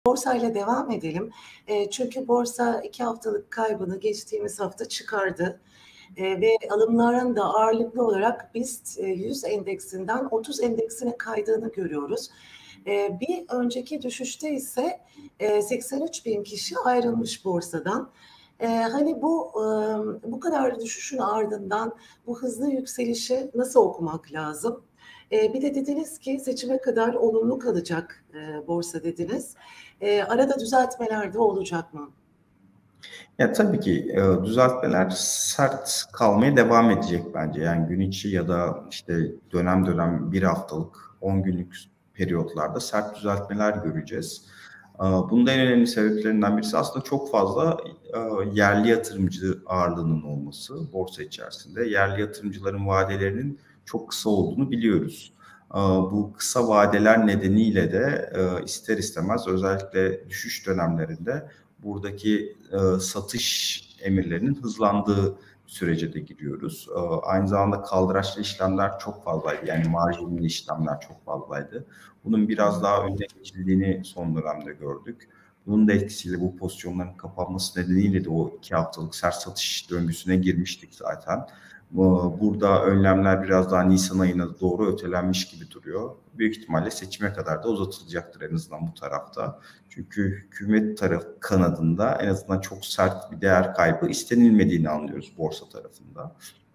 borsayla devam edelim. Çünkü borsa 2 haftalık kaybını geçtiğimiz hafta çıkardı. Ve alımların da ağırlıklı olarak BIST 100 endeksinden 30 endeksine kaydığını görüyoruz. Bir önceki düşüşte ise 83 bin kişi ayrılmış borsadan. Hani bu kadar düşüşün ardından bu hızlı yükselişi nasıl okumak lazım? Bir de dediniz ki seçime kadar olumlu kalacak borsa dediniz. Arada düzeltmeler de olacak mı? Ya tabii ki düzeltmeler sert kalmaya devam edecek bence. Yani gün içi ya da işte dönem dönem 1 haftalık, 10 günlük periyotlarda sert düzeltmeler göreceğiz. Bunun da en önemli sebeplerinden birisi aslında çok fazla yerli yatırımcı ağırlığının olması borsa içerisinde. Yerli yatırımcıların vadelerinin çok kısa olduğunu biliyoruz. Bu kısa vadeler nedeniyle de ister istemez özellikle düşüş dönemlerinde buradaki satış emirlerinin hızlandığı sürece de giriyoruz. Aynı zamanda kaldıraçlı işlemler çok fazlaydı. Yani marjinli işlemler çok fazlaydı. Bunun biraz daha önüne geçildiğini son dönemde gördük. Bunun da etkisiyle bu pozisyonların kapanması nedeniyle de o 2 haftalık sert satış döngüsüne girmiştik zaten. Burada önlemler biraz daha Nisan ayına doğru ötelenmiş gibi duruyor. Büyük ihtimalle seçime kadar da uzatılacaktır en azından bu tarafta. Çünkü hükümet kanadında en azından çok sert bir değer kaybı istenilmediğini anlıyoruz borsa tarafında.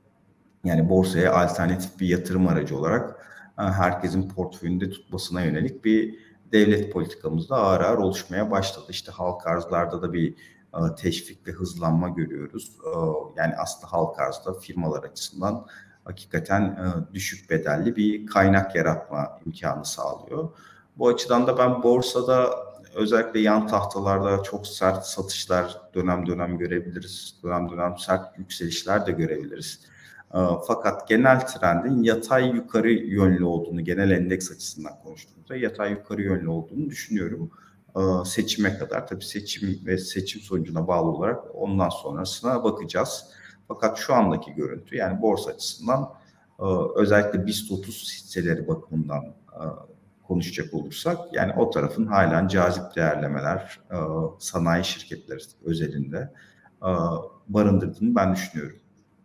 Yani borsaya alternatif bir yatırım aracı olarak herkesin portföyünde tutmasına yönelik bir devlet politikamız da ağır ağır oluşmaya başladı. İşte halka arzlarda da bir teşvik ve hızlanma görüyoruz. Yani aslında halka arzda firmalar açısından hakikaten düşük bedelli bir kaynak yaratma imkanı sağlıyor. Bu açıdan da ben borsada özellikle yan tahtalarda çok sert satışlar dönem dönem görebiliriz. Dönem dönem sert yükselişler de görebiliriz. Fakat genel trendin yatay yukarı yönlü olduğunu, genel endeks açısından konuştuğumuzda yatay yukarı yönlü olduğunu düşünüyorum. Seçime kadar, tabii seçim ve seçim sonucuna bağlı olarak ondan sonrasına bakacağız. Fakat şu andaki görüntü, yani borsa açısından özellikle BIST 30 hisseleri bakımından konuşacak olursak, yani o tarafın halen cazip değerlemeler sanayi şirketleri özelinde barındırdığını ben düşünüyorum.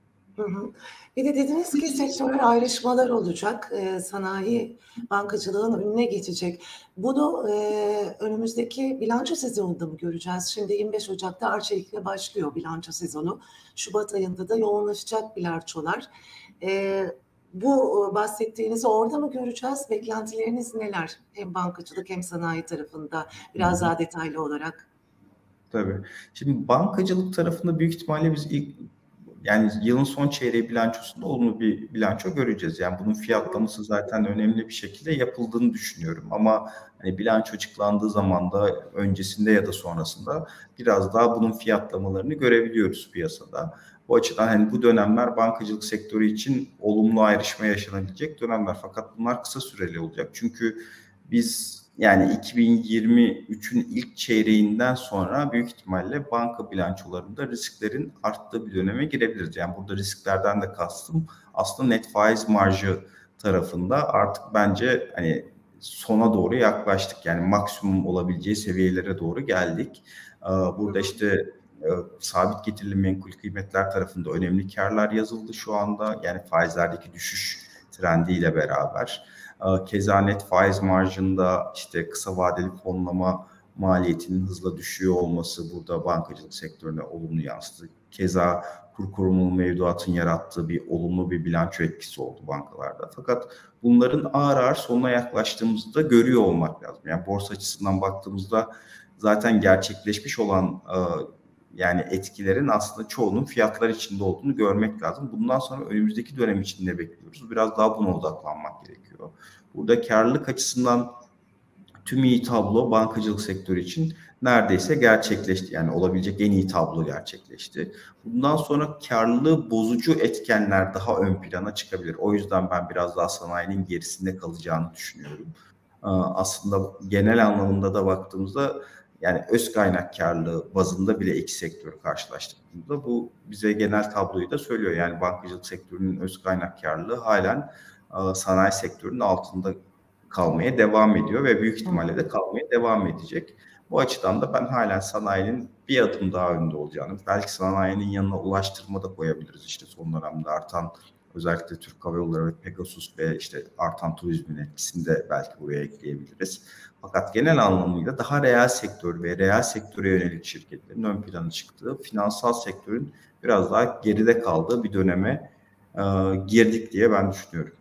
Bir de dediniz ki sektörel ayrışmalar olacak, sanayi bankacılığın önüne geçecek. Bunu önümüzdeki bilanço sezonunda mı göreceğiz? Şimdi 25 Ocak'ta Arçelik'le başlıyor bilanço sezonu. Şubat ayında da yoğunlaşacak bilançolar. Bu bahsettiğinizi orada mı göreceğiz? Beklentileriniz neler? Hem bankacılık hem sanayi tarafında biraz daha detaylı olarak. Tabii. Şimdi bankacılık tarafında büyük ihtimalle biz yani yılın son çeyreği bilançosunda olumlu bir bilanço göreceğiz. Yani bunun fiyatlaması zaten önemli bir şekilde yapıldığını düşünüyorum. Ama hani bilanço açıklandığı zaman da öncesinde ya da sonrasında biraz daha bunun fiyatlamalarını görebiliyoruz piyasada. Bu açıdan hani bu dönemler bankacılık sektörü için olumlu ayrışma yaşanabilecek dönemler. Fakat bunlar kısa süreli olacak. Çünkü biz yani 2023'ün ilk çeyreğinden sonra büyük ihtimalle banka bilançolarında risklerin arttığı bir döneme girebiliriz. Yani burada risklerden de kastım aslında net faiz marjı tarafında artık bence hani sona doğru yaklaştık. Yani maksimum olabileceği seviyelere doğru geldik. Burada işte sabit getirili menkul kıymetler tarafında önemli karlar yazıldı şu anda. Yani faizlerdeki düşüş trendiyle beraber. Keza net faiz marjında işte kısa vadeli fonlama maliyetinin hızla düşüyor olması burada bankacılık sektörüne olumlu yansıdı. Keza kur korumalı mevduatın yarattığı bir olumlu bir bilanço etkisi oldu bankalarda. Fakat bunların ağır ağır sonuna yaklaştığımızı da görüyor olmak lazım. Yani borsa açısından baktığımızda zaten gerçekleşmiş olan yani etkilerin aslında çoğunun fiyatlar içinde olduğunu görmek lazım. Bundan sonra önümüzdeki dönem için ne bekliyoruz? Biraz daha buna odaklanmak gerekiyor. Burada karlılık açısından tüm iyi tablo bankacılık sektörü için neredeyse gerçekleşti. Yani olabilecek en iyi tablo gerçekleşti. Bundan sonra karlılığı bozucu etkenler daha ön plana çıkabilir. O yüzden ben biraz daha sanayinin gerisinde kalacağını düşünüyorum. Aslında genel anlamında da baktığımızda yani öz kaynak karlılığı bazında bile iki sektörü karşılaştırdığımızda bu bize genel tabloyu da söylüyor. Yani bankacılık sektörünün öz kaynak karlılığı halen sanayi sektörünün altında kalmaya devam ediyor ve büyük ihtimalle de kalmaya devam edecek. Bu açıdan da ben halen sanayinin bir adım daha önde olacağını, belki sanayinin yanına ulaştırma da koyabiliriz. İşte son dönemde artan özellikle Türk Hava Yolları ve Pegasus ve işte artan turizmin etkisini de belki buraya ekleyebiliriz. Fakat genel anlamıyla daha reel sektör ve reel sektöre yönelik şirketlerin ön plana çıktığı, finansal sektörün biraz daha geride kaldığı bir döneme girdik diye ben düşünüyorum.